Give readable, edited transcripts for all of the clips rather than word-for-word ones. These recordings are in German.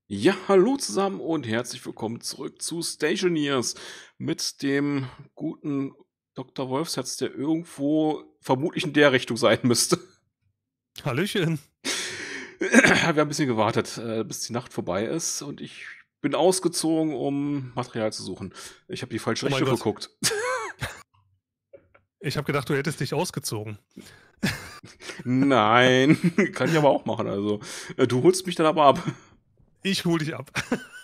Ja, hallo zusammen und herzlich willkommen zurück zu Stationeers mit dem guten Dr. Wolfsherz, der irgendwo vermutlich in der Richtung sein müsste. Hallöchen. Wir haben ein bisschen gewartet, bis die Nacht vorbei ist und ich bin ausgezogen, um Material zu suchen. Ich habe die falsche Oh mein Richtung Gott. geguckt. Ich habe gedacht, du hättest dich ausgezogen. Nein, kann ich aber auch machen. Also, du holst mich dann aber ab. Ich hole dich ab.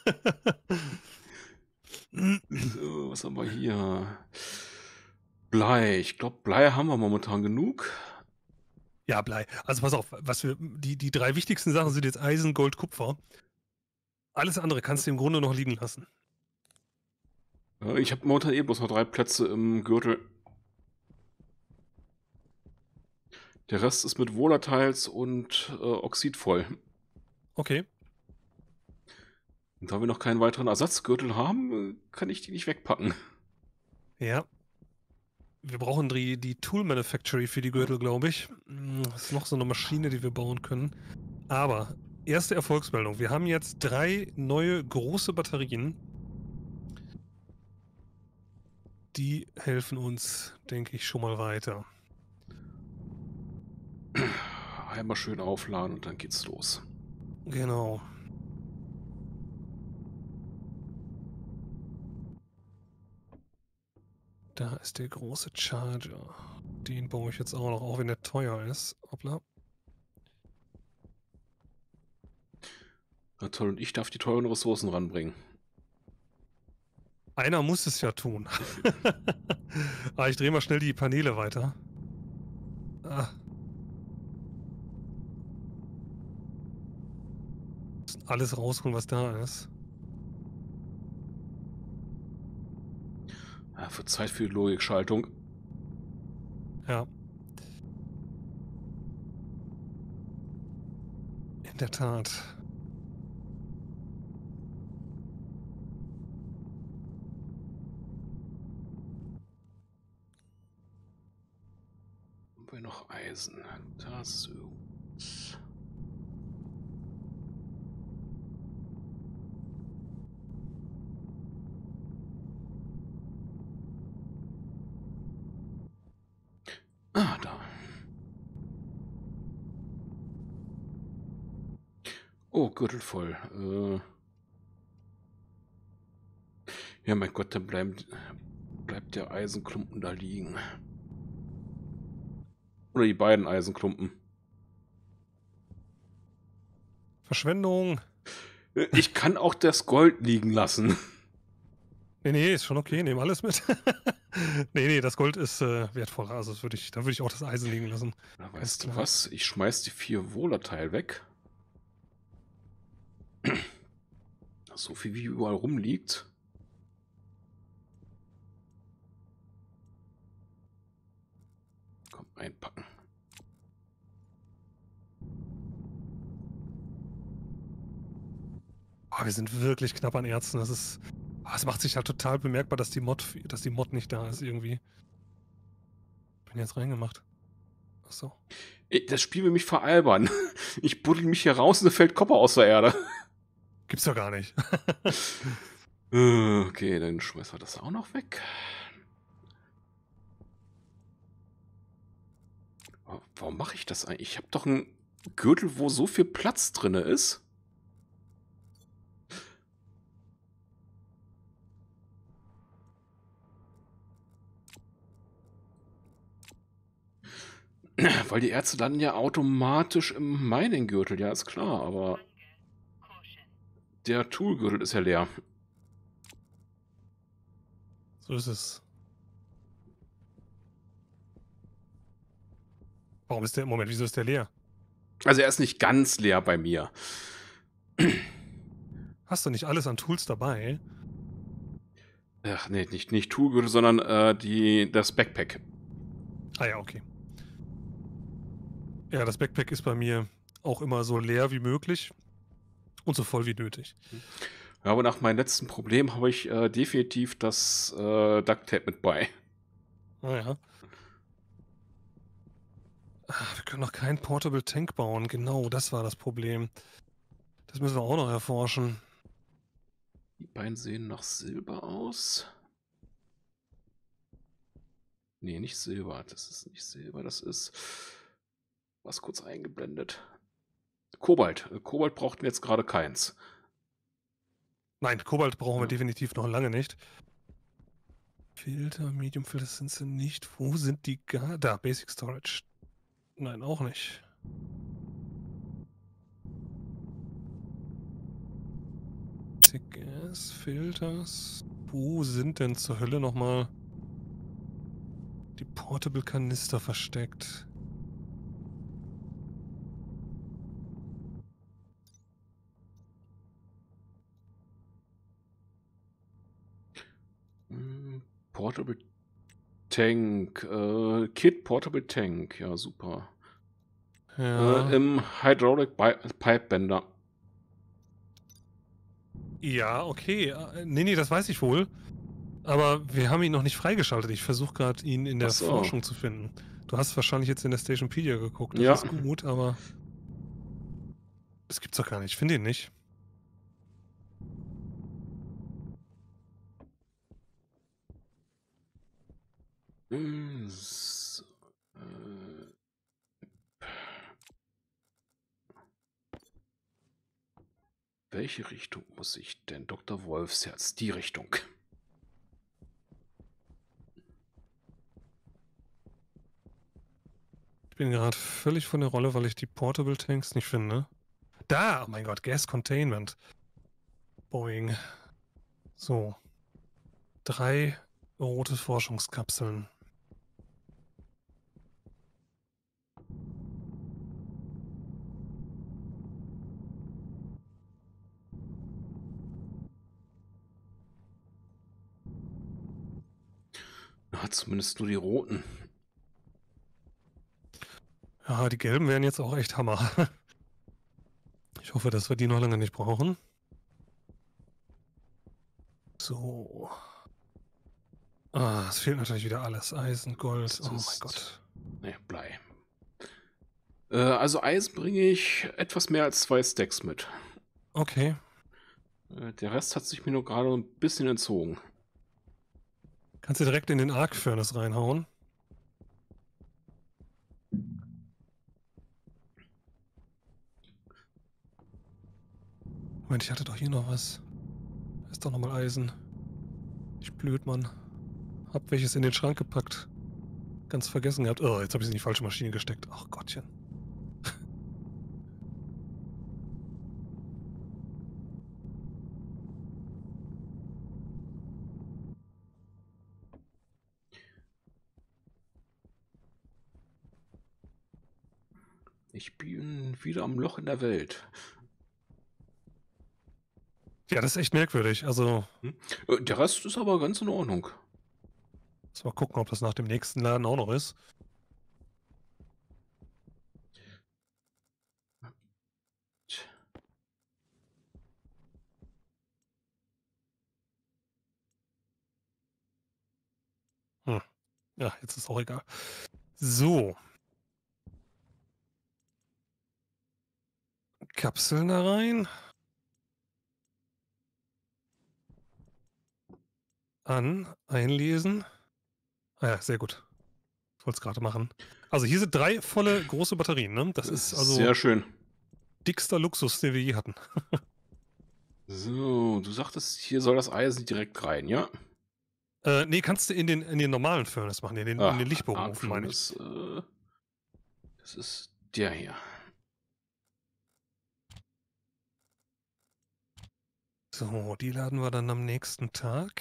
So, was haben wir hier? Blei. Ich glaube, Blei haben wir momentan genug. Ja, Blei. Also pass auf, die drei wichtigsten Sachen sind jetzt Eisen, Gold, Kupfer. Alles andere kannst du im Grunde noch liegen lassen. Ich habe momentan bloß noch 3 Plätze im Gürtel. Der Rest ist mit Volatiles und Oxid voll. Okay. Und da wir noch keinen weiteren Ersatzgürtel haben, kann ich die nicht wegpacken. Ja. Wir brauchen die Tool Manufactory für die Gürtel, glaube ich. Das ist noch so eine Maschine, die wir bauen können. Aber, erste Erfolgsmeldung. Wir haben jetzt 3 neue große Batterien. Die helfen uns, denke ich, schon mal weiter. Einmal schön aufladen und dann geht's los. Genau. Da ist der große Charger. Den baue ich jetzt auch noch, auch wenn der teuer ist. Hoppla. Na toll, und ich darf die teuren Ressourcen ranbringen. Einer muss es ja tun. Ah, ich drehe mal schnell die Paneele weiter. Ah. Müssen alles rausholen, was da ist. Ja, wird Zeit für die Logikschaltung. Ja. In der Tat. Haben wir noch Eisen? Das ist. Ah, da. Oh, Gürtel voll. Ja, mein Gott, dann bleibt der Eisenklumpen da liegen. Oder die beiden Eisenklumpen. Verschwendung. Ich kann auch das Gold liegen lassen. Nee, ist schon okay. Nehmen alles mit. Nee, das Gold ist wertvoller. Also da würde ich auch das Eisen liegen lassen. Na, Ganz weißt du klar. was? Ich schmeiß die 4 Volatile weg. So viel wie überall rumliegt. Komm, einpacken. Oh, wir sind wirklich knapp an Ärzten. Es macht sich halt total bemerkbar, dass die Mod nicht da ist irgendwie. Bin jetzt reingemacht. Ach so. Das Spiel will mich veralbern. Ich buddel mich hier raus und da fällt Kopper aus der Erde. Gibt's doch gar nicht. Okay, dann schmeißen wir das auch noch weg. Warum mache ich das eigentlich? Ich habe doch einen Gürtel, wo so viel Platz drin ist. Weil die Ärzte landen ja automatisch im Mining-Gürtel, ja, ist klar, aber der Tool-Gürtel ist ja leer. So ist es. Moment, wieso ist der leer? Also er ist nicht ganz leer bei mir. Hast du nicht alles an Tools dabei? Ach nee, nicht Tool-Gürtel, sondern das Backpack. Ah ja, okay. Ja, das Backpack ist bei mir auch immer so leer wie möglich und so voll wie nötig. Ja, aber nach meinem letzten Problem habe ich definitiv das Duct Tape mit bei. Ah ja. Wir können noch keinen Portable Tank bauen. Genau, das war das Problem. Das müssen wir auch noch erforschen. Die beiden sehen nach Silber aus. Nee, nicht Silber. Das ist nicht Silber. Das ist... Was kurz eingeblendet. Kobalt. Kobalt brauchten wir jetzt gerade keins. Nein, Kobalt brauchen wir Ja. definitiv noch lange nicht. Filter, Medium Filter sind sie nicht. Wo sind die da, Basic Storage. Nein, auch nicht. Gas, Filters. Wo sind denn zur Hölle nochmal die Portable Kanister versteckt? Portable Tank. Kit Portable Tank. Ja, super. Ja. Im Hydraulic Pipe Bender. Ja, okay. Nee, das weiß ich wohl. Aber wir haben ihn noch nicht freigeschaltet. Ich versuche gerade, ihn in der Ach so. Forschung zu finden. Du hast wahrscheinlich jetzt in der Stationpedia geguckt. Das Ja. ist gut, aber das gibt's doch gar nicht. Ich finde ihn nicht. So, welche Richtung muss ich denn? Dr. Wolfsherz, die Richtung. Ich bin gerade völlig von der Rolle, weil ich die Portable Tanks nicht finde. Da! Oh mein Gott, Gas Containment. Boeing. So. 3 rote Forschungskapseln. Ja, zumindest nur die roten. Ja, die gelben wären jetzt auch echt Hammer. Ich hoffe, dass wir die noch lange nicht brauchen. So. Ah, es fehlt natürlich wieder alles. Eisen, Gold. Oh mein Gott. Ne, Blei. Also Eisen bringe ich etwas mehr als 2 Stacks mit. Okay. Der Rest hat sich mir nur gerade ein bisschen entzogen. Kannst du direkt in den Arc Furnace reinhauen? Moment, ich hatte doch hier noch was. Da ist doch nochmal Eisen. Ich blöd, Mann. Hab welches in den Schrank gepackt. Ganz vergessen gehabt. Oh, jetzt habe ich es in die falsche Maschine gesteckt. Ach Gottchen. Ich bin wieder am Loch in der Welt. Ja, das ist echt merkwürdig. Also, Der Rest ist aber ganz in Ordnung. muss mal gucken, ob das nach dem nächsten Laden auch noch ist. Ja, jetzt ist auch egal. So. Kapseln da rein. Einlesen. Ah ja, sehr gut. Ich wollte es gerade machen. Also hier sind 3 volle große Batterien, ne? Das ist also Sehr schön. dickster Luxus, den wir je hatten. So, du sagtest, hier soll das Eisen direkt rein, ja? Nee, kannst du in den normalen Furnace machen, in den Lichtbohrofen, meine ich. Das ist der hier. So, die laden wir dann am nächsten Tag.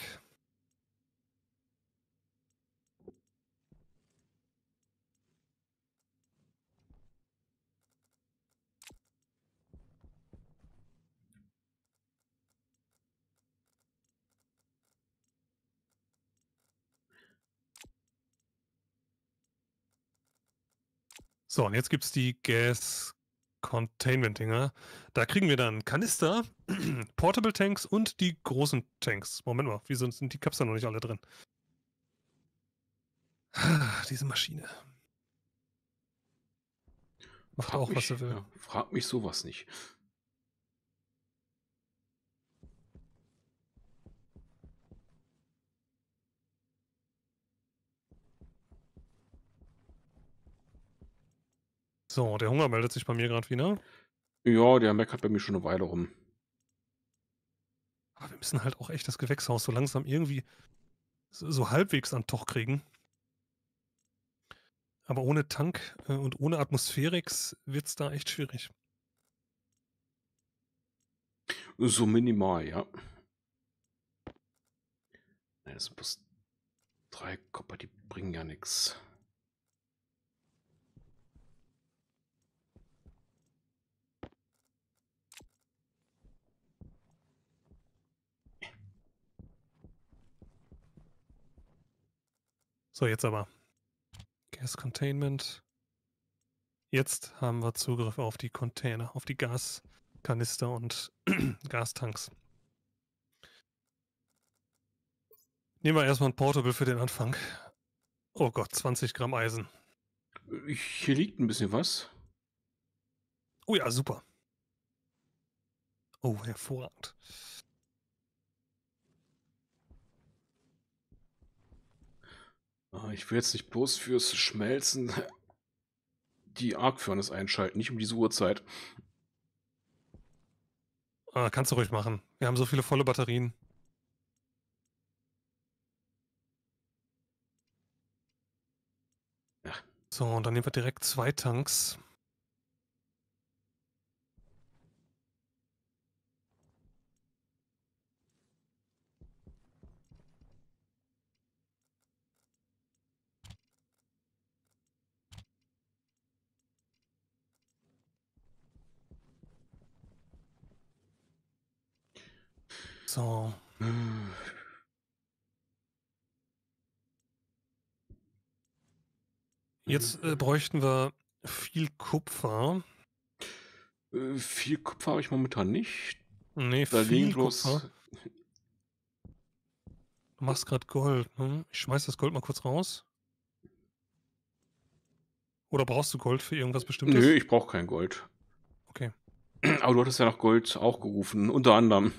So, und jetzt gibt es die Gas Containment Dinger. Da kriegen wir dann Kanister, Portable Tanks und die großen Tanks. Moment mal, wieso sind die Kapseln noch nicht alle drin? Diese Maschine. Macht auch, was sie will. Ja, frag mich sowas nicht. So, der Hunger meldet sich bei mir gerade wieder. Ja, der meckert bei mir schon eine Weile rum. Aber wir müssen halt auch echt das Gewächshaus so langsam irgendwie so halbwegs an 'n Toch kriegen. Aber ohne Tank, und ohne Atmosphärix wird's da echt schwierig. So minimal, ja. Ne, das sind bloß 3 Copper, die bringen ja nix. So, jetzt aber. Gas Containment. Jetzt haben wir Zugriff auf die Container, auf die Gaskanister und Gastanks. Nehmen wir erst mal 'n Portable für den Anfang. Oh Gott, 20 Gramm Eisen. Hier liegt ein bisschen was. Oh ja, super. Oh, hervorragend. Ich will jetzt nicht bloß fürs Schmelzen die Arc Furnace einschalten, nicht um diese Uhrzeit. Kannst du ruhig machen. Wir haben so viele volle Batterien. Ja. So, und dann nehmen wir direkt 2 Tanks. So. Jetzt, bräuchten wir viel Kupfer. Viel Kupfer habe ich momentan nicht. Ne, Da liegen viel Kupfer. bloß Du machst grad Gold, ne? Ich schmeiß das Gold mal kurz raus. Oder brauchst du Gold für irgendwas nö, Bestimmtes? ich brauche kein Gold. Okay. Aber du hattest ja nach Gold auch gerufen, unter anderem.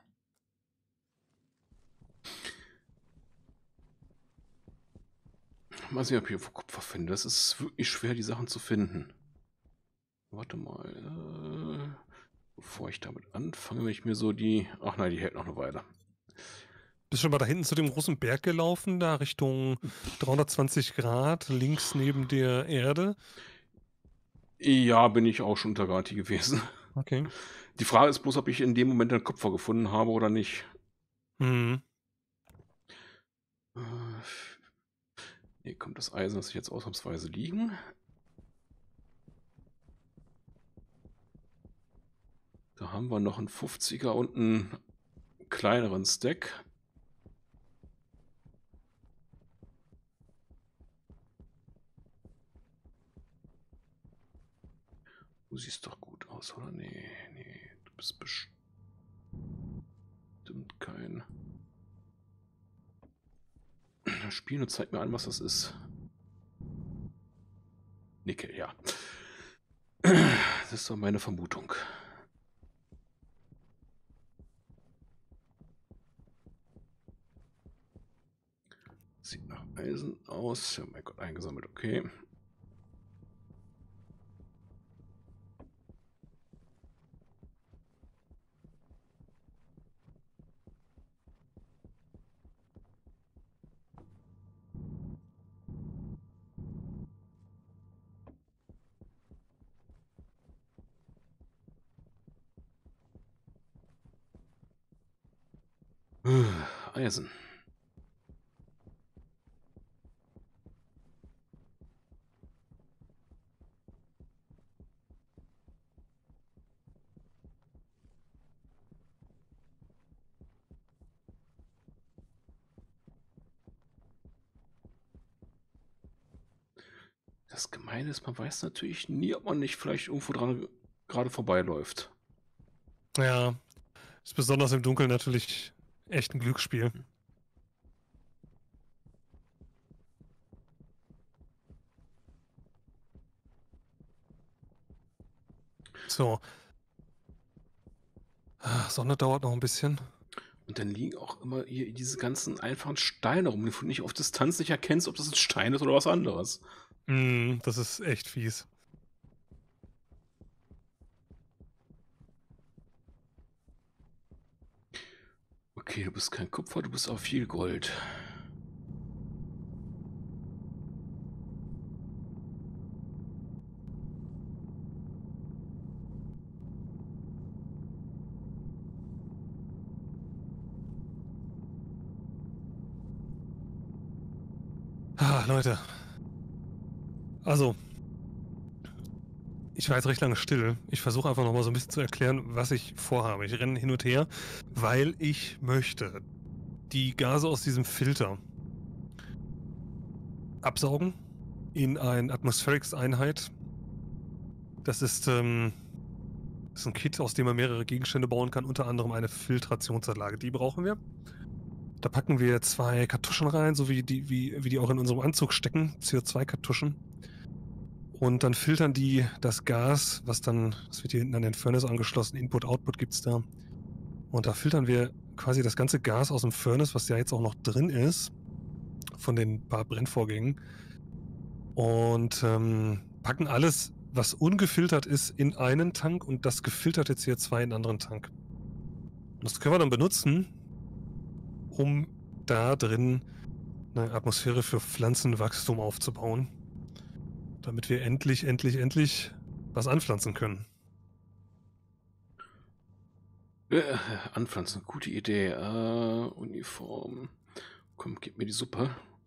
Mal sehen, ob ich hier Kupfer finde. Das ist wirklich schwer, die Sachen zu finden. Warte mal, bevor ich damit anfange, wenn ich mir so die ach nein, die hält noch eine Weile. Bist schon mal da hinten zu dem großen Berg gelaufen, da Richtung 320 Grad, links neben der Erde? Ja, bin ich auch schon unter Grati gewesen. Okay. Die Frage ist bloß, ob ich in dem Moment dann Kupfer gefunden habe oder nicht. Mhm. Hier kommt das Eisen, lasse ich jetzt ausnahmsweise liegen. Da haben wir noch einen 50er und einen kleineren Stack. Du siehst doch gut aus, oder? Nee, nee, du bist bestimmt kein... Das Spiel nur zeigt mir an, was das ist. Nickel, ja. Das ist doch meine Vermutung. Sieht nach Eisen aus. Oh mein Gott, eingesammelt, okay. Eisen. Das Gemeine ist, man weiß natürlich nie, ob man nicht vielleicht irgendwo dran gerade vorbeiläuft. Ja, ist besonders im Dunkeln natürlich echt 'n Glücksspiel. So. Sonne dauert noch 'n bisschen. Und dann liegen auch immer hier diese ganzen einfachen Steine rum, die du nicht auf Distanz nicht erkennst, ob das ein Stein ist oder was anderes. Das ist echt fies. Okay, du bist kein Kupfer, du bist auch viel Gold. Leute. Also, ich war jetzt recht lange still. Ich versuche einfach noch mal so ein bisschen zu erklären, was ich vorhabe. Ich renne hin und her, weil ich möchte die Gase aus diesem Filter absaugen in eine Atmospherics-Einheit. Das ist ein Kit, aus dem man mehrere Gegenstände bauen kann, unter anderem eine Filtrationsanlage. Die brauchen wir. Da packen wir 2 Kartuschen rein, so wie die auch in unserem Anzug stecken, CO2-Kartuschen. Und dann filtern die das Gas, das wird hier hinten an den Furnace angeschlossen, Input-Output gibt's da. Und da filtern wir quasi das ganze Gas aus dem Furnace, was ja jetzt auch noch drin ist, von den paar Brennvorgängen. Und packen alles, was ungefiltert ist, in einen Tank und das gefilterte CO2 in einen anderen Tank. Und das können wir dann benutzen, um da drin eine Atmosphäre für Pflanzenwachstum aufzubauen, damit wir endlich was anpflanzen können. Anpflanzen, gute Idee. Uniform. Komm, gib mir die Suppe.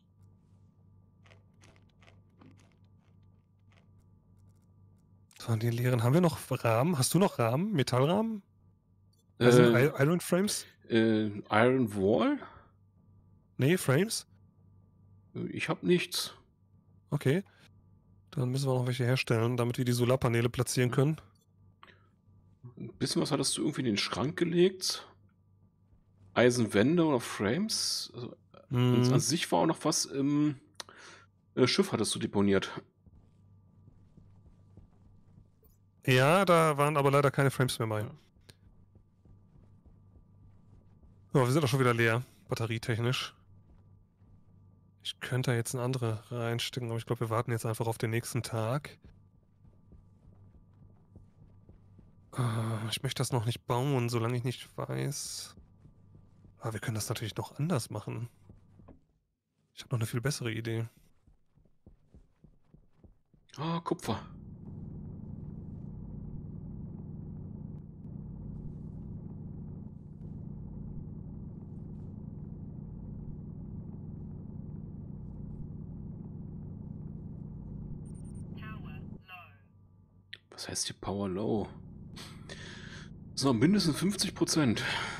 So, die leeren. Haben wir noch Rahmen? Hast du noch Rahmen? Metallrahmen? Also Iron Frames? Iron Wall? Nee, Frames? Ich habe nichts. Okay. Dann müssen wir noch welche herstellen, damit wir die Solarpaneele platzieren können. Ein bisschen was hattest du irgendwie in den Schrank gelegt? Eisenwände oder Frames? Also, an sich war auch noch was im Schiff hattest du deponiert. Ja, da waren aber leider keine Frames mehr bei. Ja. So, wir sind auch schon wieder leer, batterietechnisch. Ich könnte da jetzt eine andere reinstecken, aber ich glaube, wir warten jetzt einfach auf den nächsten Tag. Ich möchte das noch nicht bauen, solange ich nicht weiß. Aber wir können das natürlich noch anders machen. Ich habe noch eine viel bessere Idee. Ah, Kupfer. Was heißt hier Power Low? Das sind noch mindestens 50%.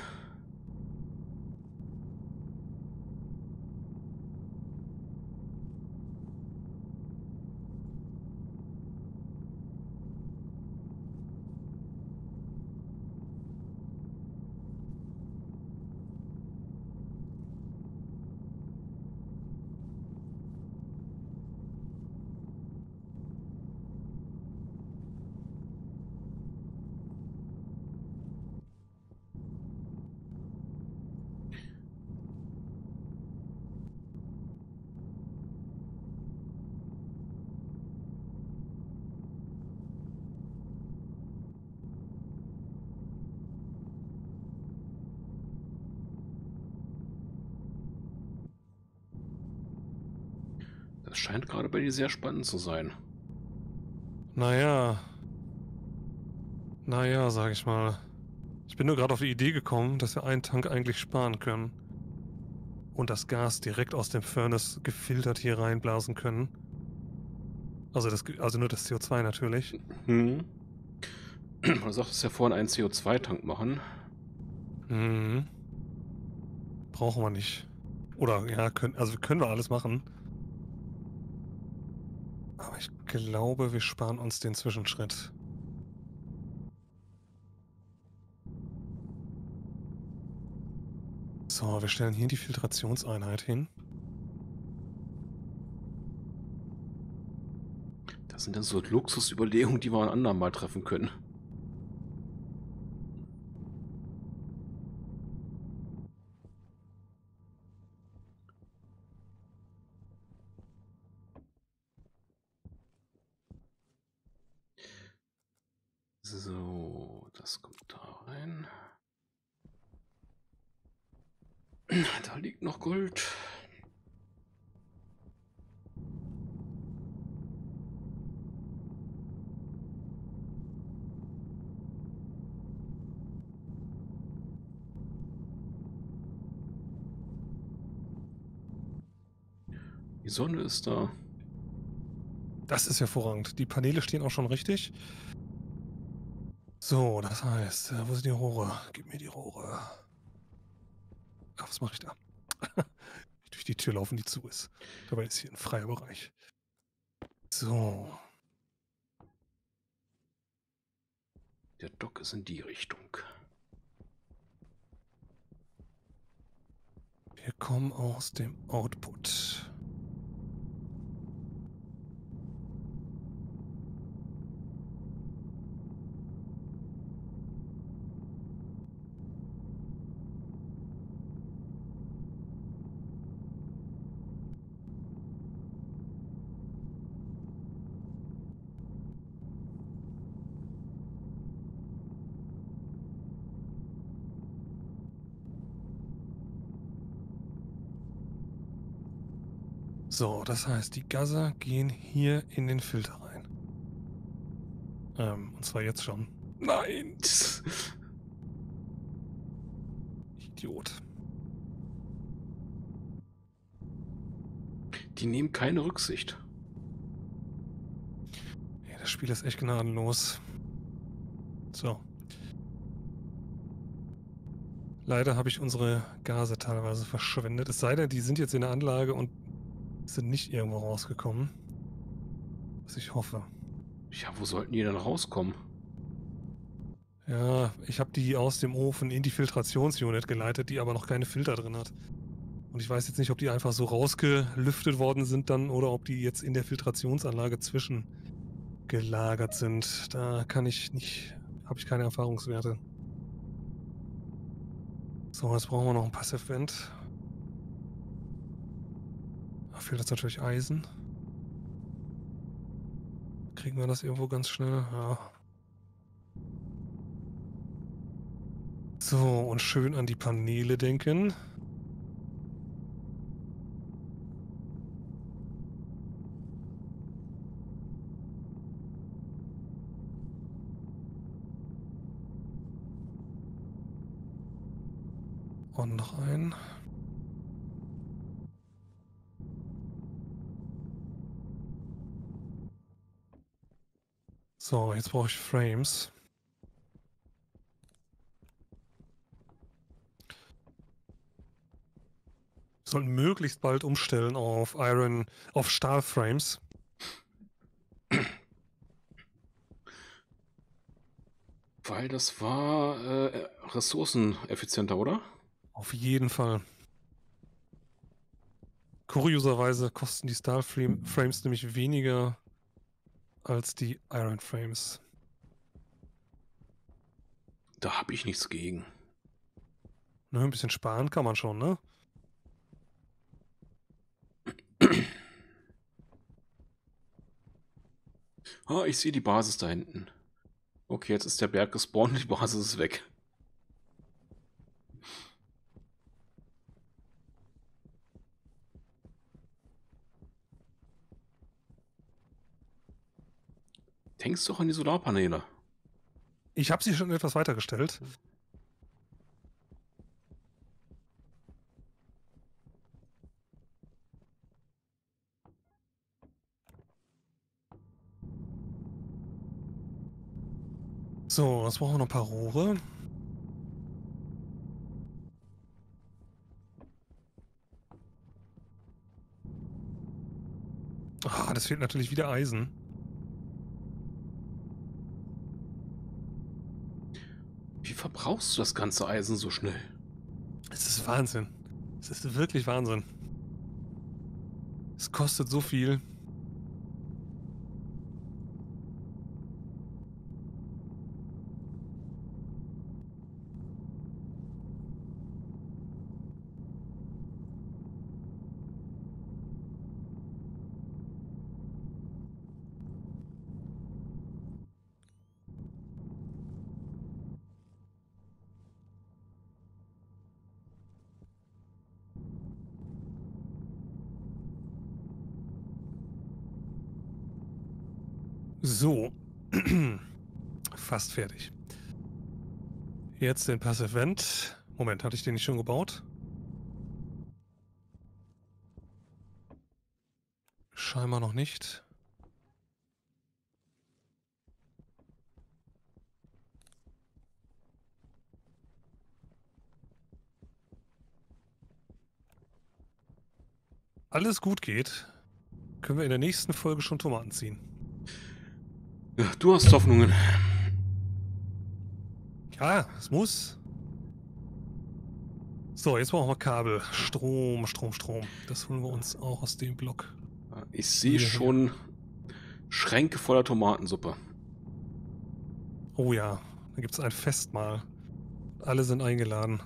Das scheint gerade bei dir sehr spannend zu sein. Naja, sag ich mal. Ich bin nur gerade auf die Idee gekommen, dass wir einen Tank eigentlich sparen können. Und das Gas direkt aus dem Furnace gefiltert hier reinblasen können. Also nur das CO2 natürlich. Du sagtest ja vorhin einen CO2-Tank machen. Brauchen wir nicht. Oder ja, können wir alles machen. Aber ich glaube, wir sparen uns den Zwischenschritt. So, wir stellen hier die Filtrationseinheit hin. Das sind dann so Luxusüberlegungen, die wir ein andermal treffen können. So, das kommt da rein. Da liegt noch Gold. Die Sonne ist da. Das ist hervorragend. Die Paneele stehen auch schon richtig. So, das heißt, wo sind die Rohre? Gib mir die Rohre. Ach, was mache ich da? Ich durch die Tür laufen, die zu ist. Dabei ist hier ein freier Bereich. So. Der Dock ist in die Richtung. Wir kommen aus dem Output. So, das heißt, die Gase gehen hier in den Filter rein. Und zwar jetzt schon. Nein! Idiot. Die nehmen keine Rücksicht. Ja, das Spiel ist echt gnadenlos. So. Leider habe ich unsere Gase teilweise verschwendet. Es sei denn, die sind jetzt in der Anlage und sind nicht irgendwo rausgekommen. Was ich hoffe. Ja, wo sollten die dann rauskommen? Ja, ich habe die aus dem Ofen in die Filtrationsunit geleitet, die aber noch keine Filter drin hat. Und ich weiß jetzt nicht, ob die einfach so rausgelüftet worden sind dann oder ob die jetzt in der Filtrationsanlage zwischengelagert sind. Da kann ich nicht, habe ich keine Erfahrungswerte. So, jetzt brauchen wir noch ein Passive Vent. Da fehlt jetzt natürlich Eisen. Kriegen wir das irgendwo ganz schnell? Ja. So, und schön an die Paneele denken. Und noch ein. So, jetzt brauche ich Frames. Wir sollten möglichst bald umstellen auf auf Stahlframes. Weil das war ressourceneffizienter, oder? Auf jeden Fall. Kurioserweise kosten die Stahlframes nämlich weniger als die Iron Frames. Da habe ich nichts gegen. Ne, ein bisschen sparen kann man schon, ne? Ah, ich sehe die Basis da hinten. Okay, jetzt ist der Berg gespawnt und die Basis ist weg. Denkst doch an die Solarpaneele. Ich habe sie schon etwas weitergestellt. So, jetzt brauchen wir noch ein paar Rohre. Ah, das fehlt natürlich wieder Eisen. Wie verbrauchst du das ganze Eisen so schnell? Es ist Wahnsinn. Es ist wirklich Wahnsinn. Es kostet so viel. So. Fast fertig. Jetzt den Passive Vent. Moment, hatte ich den nicht schon gebaut? Scheinbar noch nicht. Alles gut geht, können wir in der nächsten Folge schon Tomaten ziehen. Ja, du hast Hoffnungen. Ja, es muss. So, jetzt brauchen wir Kabel. Strom. Das holen wir uns auch aus dem Block. Ich sehe schon Schränke voller Tomatensuppe. Oh ja, da gibt es ein Festmahl. Alle sind eingeladen.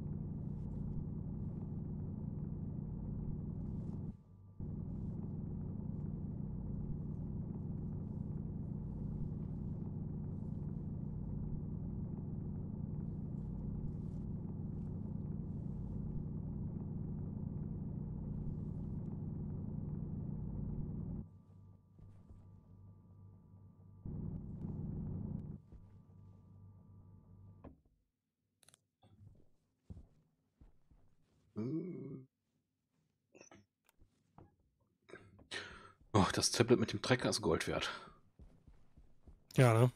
Oh, das Tablet mit dem Trecker ist Gold wert. Ja, ne?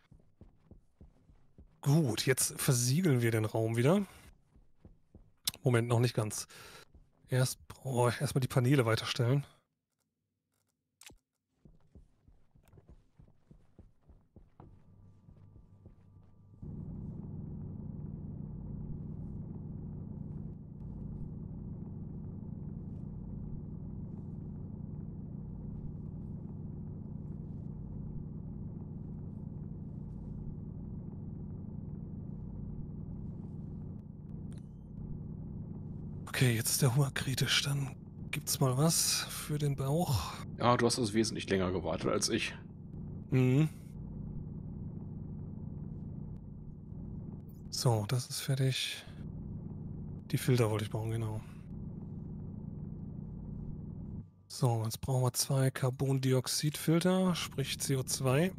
Gut, jetzt versiegeln wir den Raum wieder. Moment, noch nicht ganz. Erstmal die Paneele weiterstellen. Okay, jetzt ist der Hunger kritisch. Dann gibt's mal was für den Bauch. Ja, du hast also wesentlich länger gewartet als ich. Mhm. So, das ist fertig. Die Filter wollte ich bauen, genau. So, jetzt brauchen wir 2 Carbondioxidfilter, sprich CO2.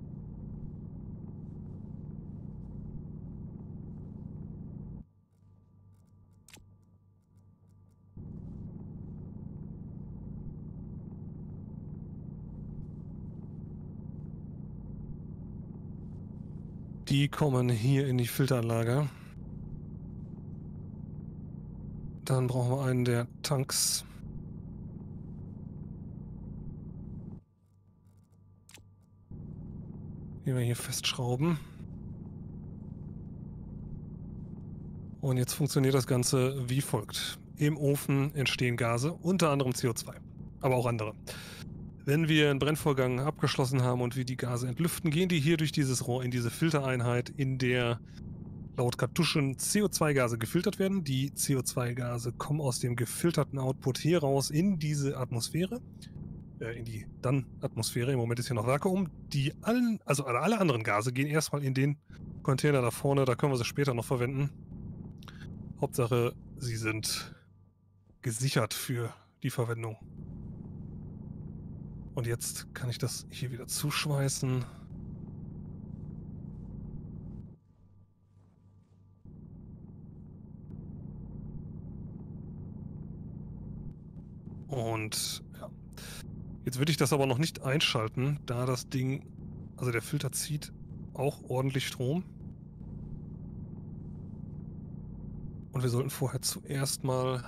Die kommen hier in die Filteranlage. Dann brauchen wir einen der Tanks. Den wir hier festschrauben. Und jetzt funktioniert das Ganze wie folgt. Im Ofen entstehen Gase, unter anderem CO2, aber auch andere. Wenn wir einen Brennvorgang abgeschlossen haben und wir die Gase entlüften, gehen die hier durch dieses Rohr in diese Filtereinheit, in der laut Kartuschen CO2-Gase gefiltert werden. Die CO2-Gase kommen aus dem gefilterten Output hier raus in diese Atmosphäre, in die Dann-Atmosphäre. Im Moment ist hier noch Vakuum. Alle anderen Gase gehen erstmal in den Container da vorne, da können wir sie später noch verwenden. Hauptsache, sie sind gesichert für die Verwendung. Und jetzt kann ich das hier wieder zuschweißen. Und ja. Jetzt würde ich das aber noch nicht einschalten, da das Ding, also der Filter zieht auch ordentlich Strom. Und wir sollten vorher zuerst mal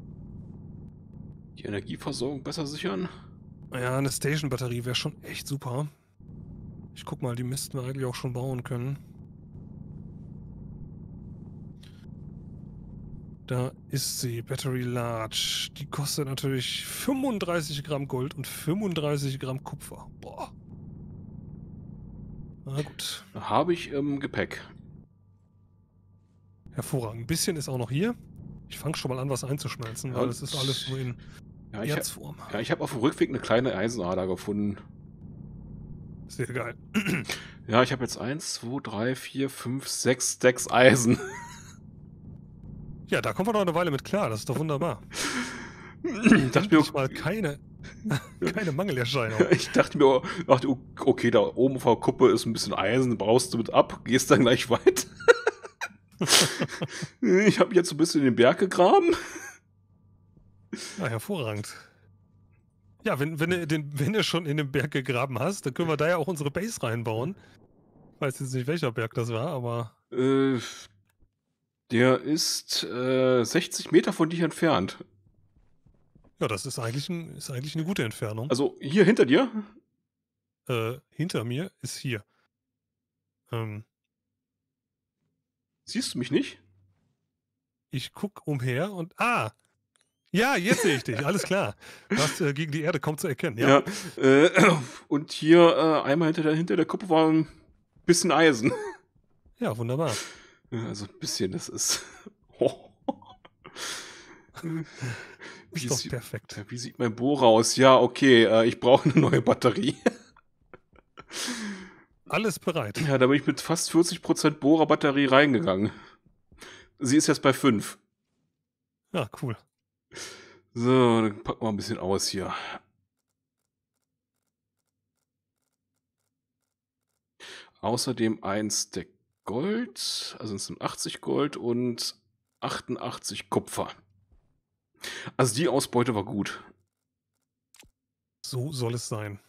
die Energieversorgung besser sichern. Ja, eine Station-Batterie wäre schon echt super. Ich guck mal, die müssten wir eigentlich auch schon bauen können. Da ist sie, Battery Large. Die kostet natürlich 35 Gramm Gold und 35 Gramm Kupfer. Boah. Na gut. Habe ich im Gepäck. Hervorragend. Ein bisschen ist auch noch hier. Ich fange schon mal an, was einzuschmelzen, weil es ist alles nur in Erzform. Ich habe auf dem Rückweg eine kleine Eisenader gefunden. Sehr geil. Ja, ich habe jetzt 1, 2, 3, 4, 5, 6 Stacks Eisen. Ja, da kommen wir noch eine Weile mit klar. Das ist doch wunderbar. Dachte mir, mal keine Keine Mangelerscheinung. Ich dachte mir, ach, okay, da oben auf der Kuppe ist ein bisschen Eisen, brauchst du mit ab, gehst dann gleich weiter. Ich habe jetzt so ein bisschen den Berg gegraben. Ja, hervorragend. Ja, wenn du schon in den Berg gegraben hast, dann können wir da ja auch unsere Base reinbauen. Weiß jetzt nicht, welcher Berg das war, aber Der ist 60 Meter von dir entfernt. ja, das ist eigentlich eine gute Entfernung. Also hier hinter dir? Hinter mir ist hier. Siehst du mich nicht? Ich guck umher und ja, jetzt sehe ich dich. Alles klar. Was gegen die Erde kaum zu erkennen. Ja. Und hier einmal hinter der Kuppe war ein bisschen Eisen. Ja, wunderbar. Also ein bisschen, das ist. Ist doch perfekt. Wie sieht mein Bohrer aus? Ja, okay, ich brauche eine neue Batterie. Alles bereit. Ja, da bin ich mit fast 40% Bohrerbatterie reingegangen. Sie ist jetzt bei 5. Ja, cool. So, dann packen wir ein bisschen aus hier. Außerdem ein Stack Gold, also es sind 80 Gold und 88 Kupfer. Also die Ausbeute war gut. So soll es sein.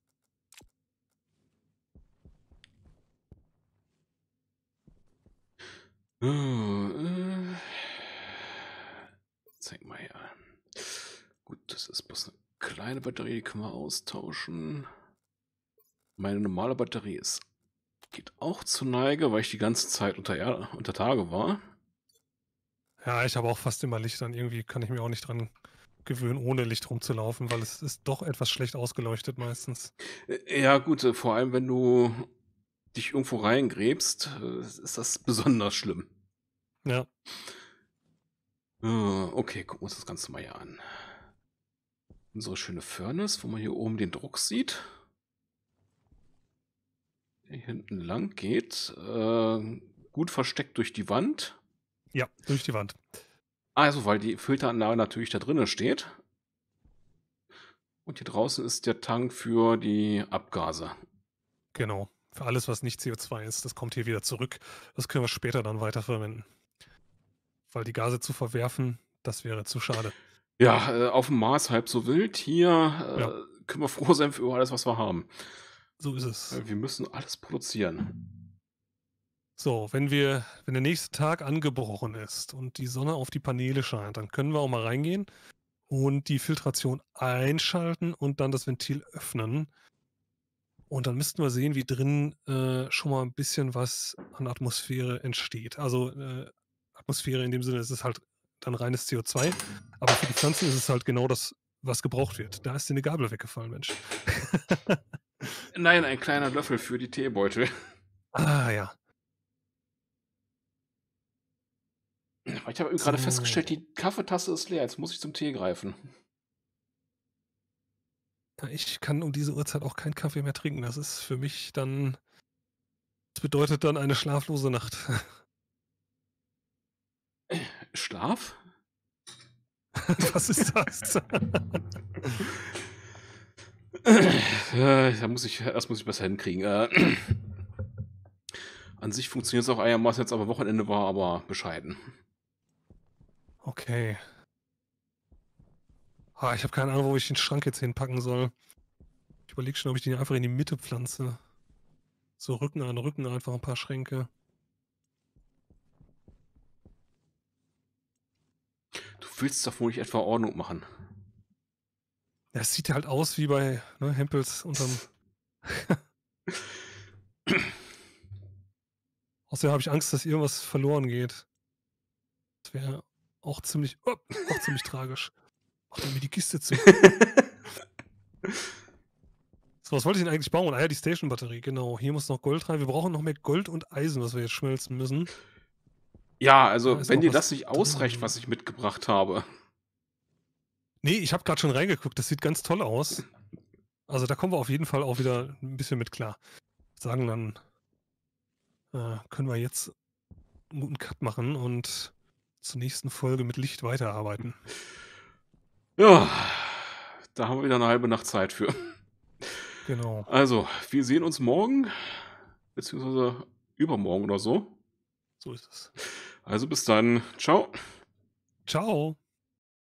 Zeig mal her. Gut, das ist bloß eine kleine Batterie, die können wir austauschen. Meine normale Batterie geht auch zur Neige, weil ich die ganze Zeit unter Tage war. Ja, ich habe auch fast immer Licht an. Irgendwie kann ich mir auch nicht dran gewöhnen, ohne Licht rumzulaufen, weil es ist doch etwas schlecht ausgeleuchtet meistens. Ja gut, vor allem wenn du dich irgendwo reingräbst, ist das besonders schlimm. Ja. Okay, gucken wir uns das Ganze mal hier an. Unsere schöne Furnace, wo man hier oben den Druck sieht. Der hier hinten lang geht. Gut versteckt durch die Wand. Ja, durch die Wand. Also, weil die Filteranlage natürlich da drinnen steht. Und hier draußen ist der Tank für die Abgase. Genau. Für alles, was nicht CO2 ist, das kommt hier wieder zurück. Das können wir später dann weiterverwenden. Weil die Gase zu verwerfen, das wäre zu schade. Ja, auf dem Mars halb so wild. Hier können wir froh sein für alles, was wir haben. So ist es. Wir müssen alles produzieren. So, wenn der nächste Tag angebrochen ist und die Sonne auf die Paneele scheint, dann können wir auch mal reingehen und die Filtration einschalten und dann das Ventil öffnen. Und dann müssten wir sehen, wie drin schon mal ein bisschen was an Atmosphäre entsteht. Also Atmosphäre in dem Sinne, es ist halt dann reines CO2, aber für die Pflanzen ist es halt genau das, was gebraucht wird. Da ist dir eine Gabel weggefallen, Mensch. Nein, ein kleiner Löffel für die Teebeutel. Ja. Ich habe gerade festgestellt, die Kaffeetasse ist leer. Jetzt muss ich zum Tee greifen. Ja, ich kann um diese Uhrzeit auch keinen Kaffee mehr trinken. Das ist für mich dann, das bedeutet dann eine schlaflose Nacht. Schlaf? Was ist das? Da muss ich besser hinkriegen. An sich funktioniert es auch einigermaßen jetzt, aber Wochenende war aber bescheiden. Okay. Ich habe keine Ahnung, wo ich den Schrank jetzt hinpacken soll. Ich überlege schon, ob ich den einfach in die Mitte pflanze. So Rücken an Rücken einfach ein paar Schränke. Du willst doch wohl nicht etwa Ordnung machen. Ja, es sieht halt aus wie bei Hempels unterm. Außerdem habe ich Angst, dass irgendwas verloren geht. Das wäre auch ziemlich tragisch. Macht er mir die Kiste zu. So, was wollte ich denn eigentlich bauen? Ja, die Station-Batterie, genau. Hier muss noch Gold rein. Wir brauchen noch mehr Gold und Eisen, was wir jetzt schmelzen müssen. Ja, also Da wenn noch dir was das nicht ausreicht, drin. was ich mitgebracht habe. Nee, ich habe gerade schon reingeguckt. Das sieht ganz toll aus. Also da kommen wir auf jeden Fall auch wieder ein bisschen mit klar. Sagen dann, können wir jetzt einen guten Cut machen und zur nächsten Folge mit Licht weiterarbeiten. Ja, Da haben wir wieder eine halbe Nacht Zeit für. Genau. Also, wir sehen uns morgen, beziehungsweise übermorgen oder so. So ist es. Also bis dann. Ciao. Ciao.